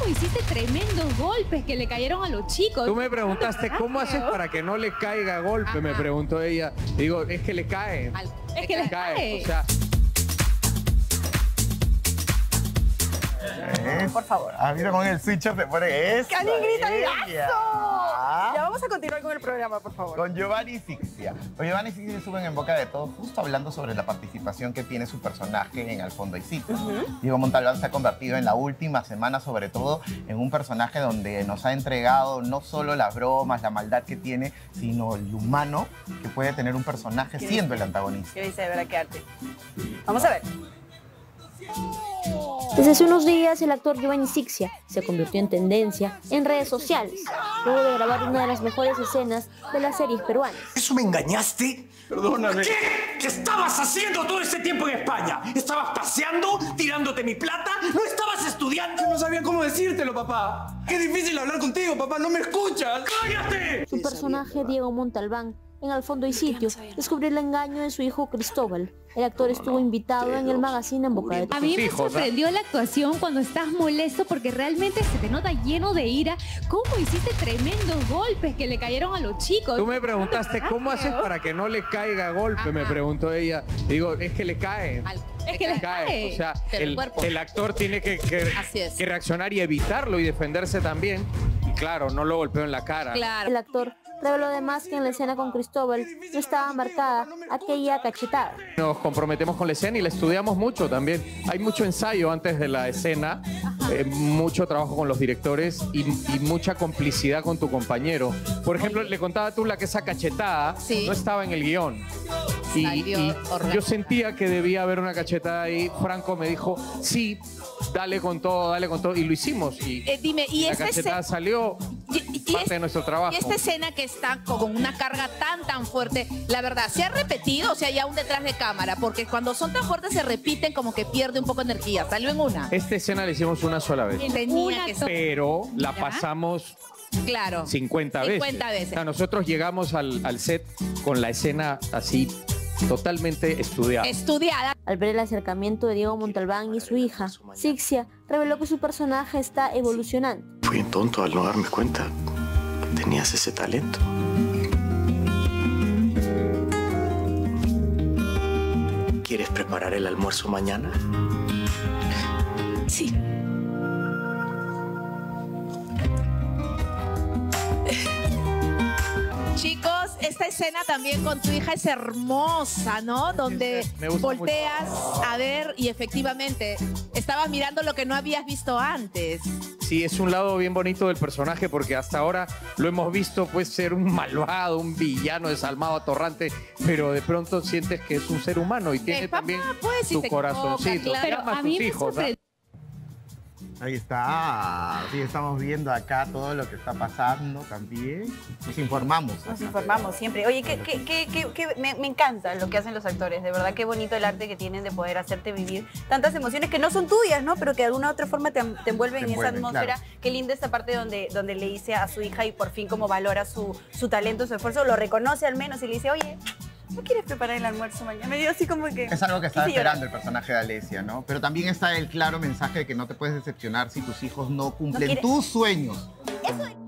hiciste tremendos golpes que le cayeron a los chicos. Tú me preguntaste, ¿cómo haces para que no le caiga golpe? Ajá. Me preguntó ella. Digo, es que le cae. Es que les cae. O sea, Por favor. Mira, con el switcher se pone eso. ¡Canin grita ella. ¡Gazo! Ya vamos a continuar con el programa, por favor. Con Giovanni Sixia. Con Giovanni Sixia suben en boca de todos, justo hablando sobre la participación que tiene su personaje en Al Fondo y Sitio. Diego Montalbán se ha convertido en la última semana, sobre todo, en un personaje donde nos ha entregado no solo las bromas, la maldad que tiene, sino el humano que puede tener un personaje siendo el antagonista. ¿Qué dice? De verdad, qué arte. Vamos a ver. Desde hace unos días, el actor Giovanni Sixia se convirtió en tendencia en redes sociales, luego de grabar una de las mejores escenas de las series peruanas. ¿Eso me engañaste? perdóname. ¿Qué? ¿Qué estabas haciendo todo ese tiempo en España? ¿Estabas paseando, tirándote mi plata? ¿No estabas estudiando? No sabía cómo decírtelo, papá. Qué difícil hablar contigo, papá. No me escuchas. ¡Cállate! Su personaje, Diego Montalbán, en Al Fondo y Sitio, descubrió el engaño de su hijo Cristóbal. El actor estuvo invitado en el magazine En Boca de Todos. A mí me sorprendió la actuación cuando estás molesto porque realmente se te nota lleno de ira. ¿Cómo hiciste tremendos golpes que le cayeron a los chicos? Tú me preguntaste, ¿cómo haces para que no le caiga golpe? Me preguntó ella. Digo, es que le cae. Es que les cae. O sea, Pero el cuerpo. el actor tiene que Así es. reaccionar y evitarlo y defenderse también. Y claro, no lo golpeó en la cara. Claro. El actor reveló además que en la escena con Cristóbal no estaba marcada aquella cachetada. Nos comprometemos con la escena y la estudiamos mucho también. Hay mucho ensayo antes de la escena, mucho trabajo con los directores y mucha complicidad con tu compañero. Por ejemplo, le contaba a Tula que esa cachetada Sí. no estaba en el guión. Y Salió orgánico. yo sentía que debía haber una cachetada ahí. Franco me dijo, sí, dale con todo, y lo hicimos. Y Dime, y la esta cachetada salió parte de nuestro trabajo. Y esta escena que está con una carga tan fuerte, la verdad, ¿se ha repetido o sea, ya aún detrás de cámara? Porque cuando son tan fuertes se repiten como que pierde un poco de energía. Salió en una. Esta escena la hicimos una sola vez. Tenía que ser. Pero la ¿Ya? pasamos Claro. 50 veces. 50 veces. O sea, nosotros llegamos al set con la escena así totalmente estudiada. Estudiada. Al ver el acercamiento de Diego Montalbán y su hija, Sixia reveló que su personaje está evolucionando. Fui un tonto al no darme cuenta que tenías ese talento. ¿Quieres preparar el almuerzo mañana? Sí. Chicos, esta escena también con tu hija es hermosa, ¿no? Donde Me gusta volteas a ver y efectivamente estabas mirando lo que no habías visto antes. Sí, es un lado bien bonito del personaje porque hasta ahora lo hemos visto pues ser un malvado, un villano desalmado, atorrante, pero de pronto sientes que es un ser humano y tiene papá, también pues, si su se corazoncito. equivoca, claro. Ama a sus mí me hijos, ¿ah? sorprendió. Ahí está. Sí, estamos viendo acá todo lo que está pasando también. Nos informamos. Nos informamos siempre. Oye, me encanta lo que hacen los actores. De verdad, qué bonito el arte que tienen de poder hacerte vivir tantas emociones que no son tuyas, ¿no? Pero que de alguna u otra forma te envuelven en esa atmósfera. Claro. Qué linda esta parte donde le dice a su hija y por fin como valora su talento, su esfuerzo, lo reconoce al menos y le dice, oye, ¿no quieres preparar el almuerzo mañana? Me dio así como que... Es algo que estaba quise llorar. esperando el personaje de Alesia, ¿no? Pero también está el claro mensaje de que no te puedes decepcionar si tus hijos no cumplen quiere- tus sueños. Eso